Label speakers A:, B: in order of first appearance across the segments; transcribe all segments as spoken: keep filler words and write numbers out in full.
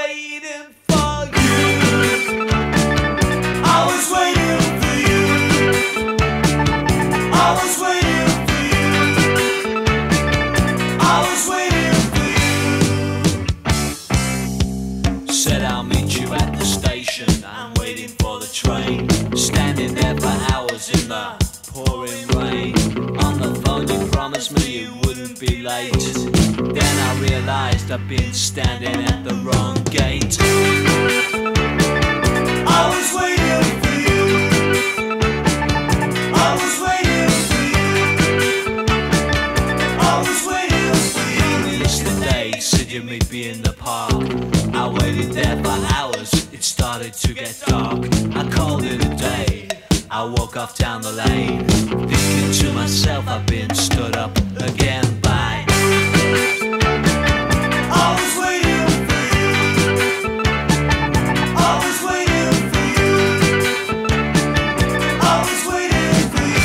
A: waiting for you. I was waiting for you. I was waiting for you. I was waiting for you. Said I'll meet you at the station. I'm waiting for the train. Standing there for hours in the pouring rain. On the phone you promised me you wouldn't be late. Then I realized I've been standing at the wrong gate. I was waiting for you. I was waiting for you. I was waiting for you. Yesterday said you'd meet me in the park. I waited there for hours. It started to get dark. I called it a day. I walk off down the lane, thinking to myself I've been stood up again by. I was waiting for you. I was waiting for you. I was waiting for you.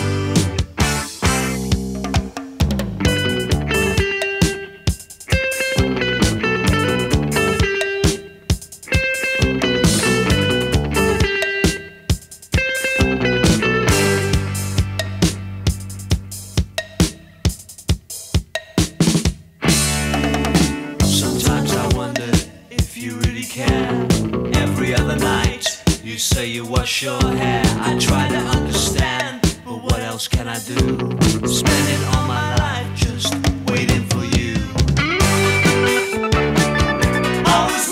A: Every other night you say you wash your hair. I try to understand, but what else can I do? Spending all my life just waiting for you. I was